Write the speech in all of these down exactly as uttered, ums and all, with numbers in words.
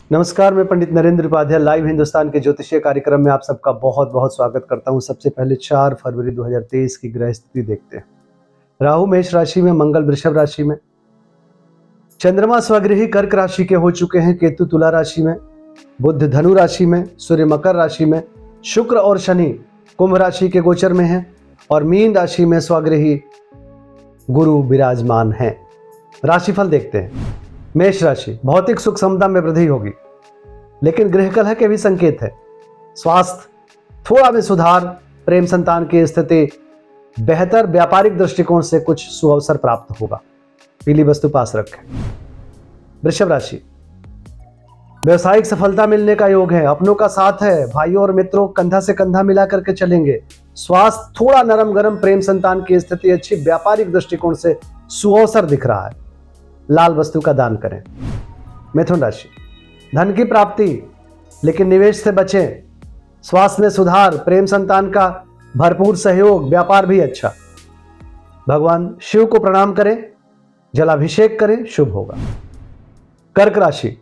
नमस्कार, मैं पंडित नरेंद्र उपाध्याय लाइव हिंदुस्तान के ज्योतिषीय कार्यक्रम में आप सबका बहुत बहुत स्वागत करता हूं। सबसे पहले चार फरवरी दो हज़ार तेईस की ग्रह स्थिति देखते हैं। राहु मेष राशि में, मंगल वृषभ राशि में, चंद्रमा स्वगृही कर्क राशि के हो चुके हैं, केतु तुला राशि में, बुध धनु राशि में, सूर्य मकर राशि में, शुक्र और शनि कुंभ राशि के गोचर में हैं और मीन राशि में स्वगृही गुरु विराजमान हैं। राशिफल देखते हैं। मेष राशि, भौतिक सुख समता में वृद्धि होगी, लेकिन गृह कलह के भी संकेत है। स्वास्थ्य थोड़ा में सुधार, प्रेम संतान की स्थिति बेहतर, व्यापारिक दृष्टिकोण से कुछ सुअवसर प्राप्त होगा। पीली वस्तु पास रखें। वृषभ राशि, व्यवसायिक सफलता मिलने का योग है, अपनों का साथ है, भाइयों और मित्रों कंधा से कंधा मिला करके चलेंगे। स्वास्थ्य थोड़ा नरम गरम, प्रेम संतान की स्थिति अच्छी, व्यापारिक दृष्टिकोण से सुअवसर दिख रहा है। लाल वस्तु का दान करें। मिथुन राशि, धन की प्राप्ति, लेकिन निवेश से बचें। स्वास्थ्य में सुधार, प्रेम संतान का भरपूर सहयोग, व्यापार भी अच्छा। भगवान शिव को प्रणाम करें, जलाभिषेक करें, शुभ होगा। कर्क राशि,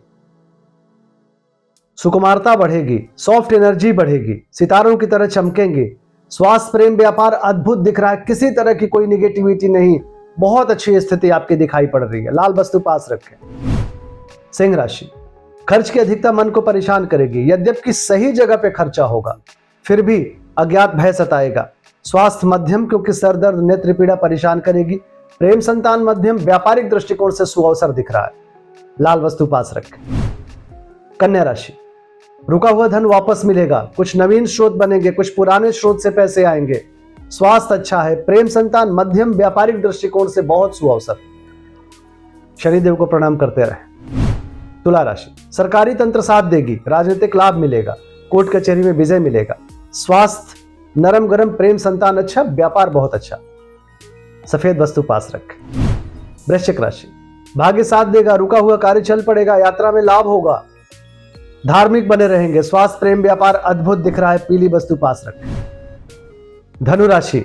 सुकुमारता बढ़ेगी, सॉफ्ट एनर्जी बढ़ेगी, सितारों की तरह चमकेंगे। स्वास्थ्य प्रेम व्यापार अद्भुत दिख रहा है, किसी तरह की कोई निगेटिविटी नहीं, बहुत अच्छी स्थिति आपकी दिखाई पड़ रही है। लाल वस्तु पास रखें। सिंह राशि, खर्च की अधिकता मन को परेशान करेगी, यद्यपि सही जगह पे खर्चा होगा, फिर भी अज्ञात भय सताएगा। स्वास्थ्य मध्यम, क्योंकि सर दर्द नेत्र पीड़ा परेशान करेगी। प्रेम संतान मध्यम, व्यापारिक दृष्टिकोण से सुअवसर दिख रहा है। लाल वस्तु पास रखें। कन्या राशि, रुका हुआ धन वापस मिलेगा, कुछ नवीन स्रोत बनेंगे, कुछ पुराने स्रोत से पैसे आएंगे। स्वास्थ्य अच्छा है, प्रेम संतान मध्यम, व्यापारिक दृष्टिकोण से बहुत सुअवसर। शनिदेव को प्रणाम करते रहें। तुला राशि, सरकारी तंत्र साथ देगी, राजनीतिक लाभ मिलेगा, कोर्ट कचहरी में विजय मिलेगा। स्वास्थ्य नरम गरम, प्रेम संतान अच्छा, व्यापार बहुत अच्छा। सफेद वस्तु पास रखें। वृश्चिक राशि, भाग्य साथ देगा, रुका हुआ कार्य चल पड़ेगा, यात्रा में लाभ होगा, धार्मिक बने रहेंगे। स्वास्थ्य प्रेम व्यापार अद्भुत दिख रहा है। पीली वस्तु पास रखें। धनु राशि,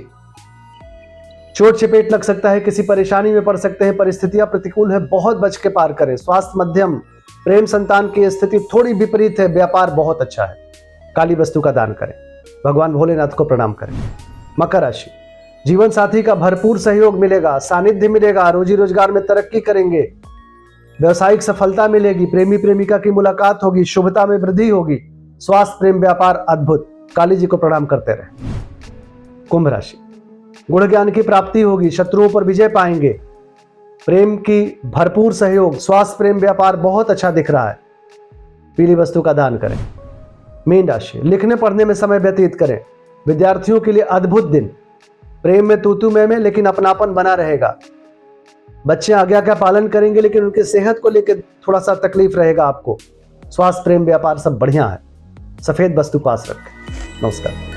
चोट चपेट लग सकता है, किसी परेशानी में पड़ सकते हैं, परिस्थितियां प्रतिकूल है, बहुत बच के पार करें। स्वास्थ्य मध्यम, प्रेम संतान की स्थिति थोड़ी विपरीत है, व्यापार बहुत अच्छा है। काली वस्तु का दान करें। भगवान भोलेनाथ को प्रणाम करें। मकर राशि, जीवन साथी का भरपूर सहयोग मिलेगा, सानिध्य मिलेगा, रोजी रोजगार में तरक्की करेंगे, व्यवसायिक सफलता मिलेगी, प्रेमी प्रेमिका की मुलाकात होगी, शुभता में वृद्धि होगी। स्वास्थ्य प्रेम व्यापार अद्भुत। काली जी को प्रणाम करते रहे। कुंभ राशि, गुण ज्ञान की प्राप्ति होगी, शत्रुओं पर विजय पाएंगे, प्रेम की भरपूर सहयोग। स्वास्थ्य प्रेम व्यापार बहुत अच्छा दिख रहा है। पीली वस्तु का दान करें। मीन राशि, लिखने पढ़ने में समय व्यतीत करें, विद्यार्थियों के लिए अद्भुत दिन। प्रेम में तूतू में, में लेकिन अपनापन बना रहेगा। बच्चे आज्ञा का पालन करेंगे, लेकिन उनकी सेहत को लेकर थोड़ा सा तकलीफ रहेगा आपको। स्वास्थ्य प्रेम व्यापार सब बढ़िया है। सफेद वस्तु पास रखें। नमस्कार।